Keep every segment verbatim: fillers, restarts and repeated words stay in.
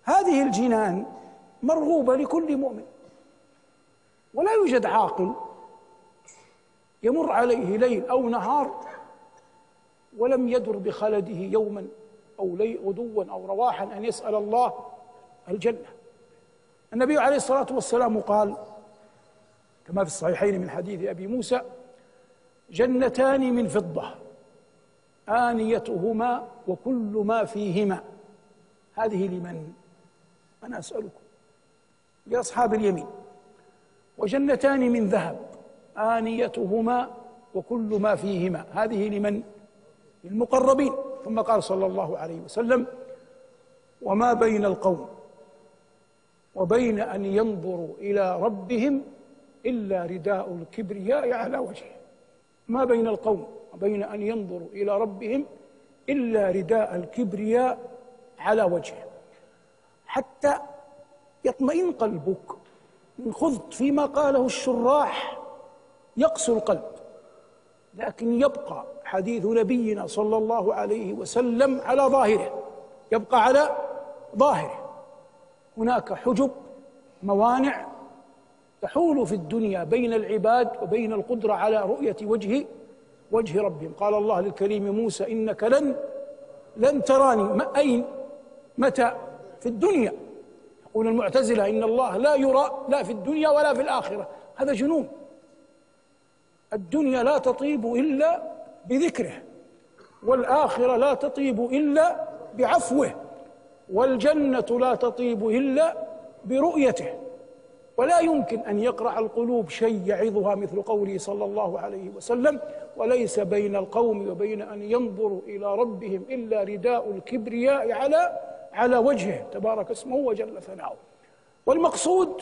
هذه الجنان مرغوبة لكل مؤمن، ولا يوجد عاقل يمر عليه ليل أو نهار ولم يدر بخلده يوما أو غدوا أو رواحا أن يسأل الله الجنة. النبي عليه الصلاة والسلام قال كما في الصحيحين من حديث أبي موسى: جنتان من فضة آنيتهما وكل ما فيهما. هذه لمن؟ أنا أسألكم، لأصحاب اليمين. وجنتان من ذهب آنيتهما وكل ما فيهما. هذه لمن؟ للمقربين. ثم قال صلى الله عليه وسلم: وما بين القوم وبين أن ينظروا إلى ربهم إلا رداء الكبرياء على وجهه. ما بين القوم وبين أن ينظروا إلى ربهم إلا رداء الكبرياء على وجهه. حتى يطمئن قلبك من خضت فيما قاله الشراح يقسو القلب، لكن يبقى حديث نبينا صلى الله عليه وسلم على ظاهره، يبقى على ظاهره. هناك حجب، موانع تحول في الدنيا بين العباد وبين القدرة على رؤية وجه وجه ربهم. قال الله للكريم موسى: إنك لن لن تراني. أين؟ متى؟ في الدنيا. يقول المعتزلة إن الله لا يرى لا في الدنيا ولا في الآخرة. هذا جنون. الدنيا لا تطيب إلا بذكره، والآخرة لا تطيب إلا بعفوه، والجنة لا تطيب إلا برؤيته. ولا يمكن أن يقرع القلوب شيء يعظها مثل قوله صلى الله عليه وسلم: وليس بين القوم وبين أن ينظروا إلى ربهم إلا رداء الكبرياء على على وجهه تبارك اسمه وجل ثناؤه. والمقصود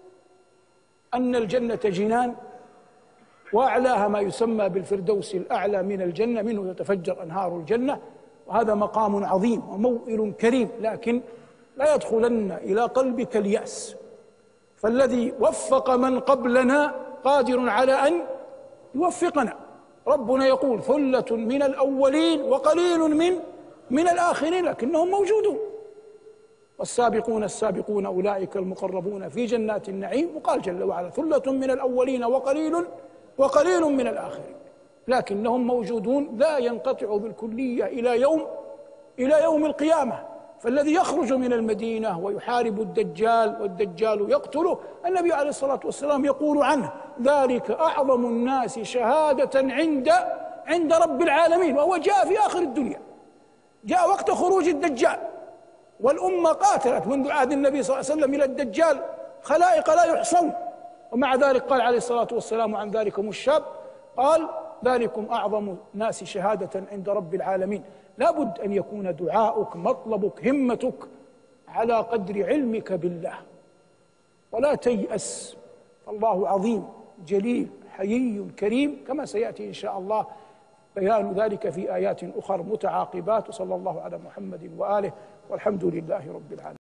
أن الجنة جنان، وأعلاها ما يسمى بالفردوس الأعلى من الجنة، منه يتفجر أنهار الجنة، وهذا مقام عظيم وموئل كريم. لكن لا يدخلن إلى قلبك اليأس، فالذي وفق من قبلنا قادر على أن يوفقنا. ربنا يقول: ثلة من الأولين وقليل من من الآخرين، لكنهم موجودون. والسابقون السابقون أولئك المقربون في جنات النعيم. وقال جل وعلا: ثلة من الأولين وقليل وقليل من الآخرين، لكنهم موجودون، لا ينقطع بالكلية إلى يوم إلى يوم القيامة. فالذي يخرج من المدينة ويحارب الدجال والدجال يقتله، النبي عليه الصلاة والسلام يقول عنه: ذلك أعظم الناس شهادة عند عند رب العالمين. وهو جاء في آخر الدنيا، جاء وقت خروج الدجال، والأمة قاتلت منذ عهد النبي صلى الله عليه وسلم إلى الدجال خلائق لا يحصون، ومع ذلك قال عليه الصلاة والسلام عن ذلكم الشاب، قال: ذلكم أعظم الناس شهادة عند رب العالمين. لابد أن يكون دعاؤك، مطلبك، همتك على قدر علمك بالله، ولا تيأس. الله عظيم جليل حيي كريم، كما سيأتي إن شاء الله بيان ذلك في آيات أخرى متعاقبات. وصلى الله على محمد وآله، والحمد لله رب العالمين.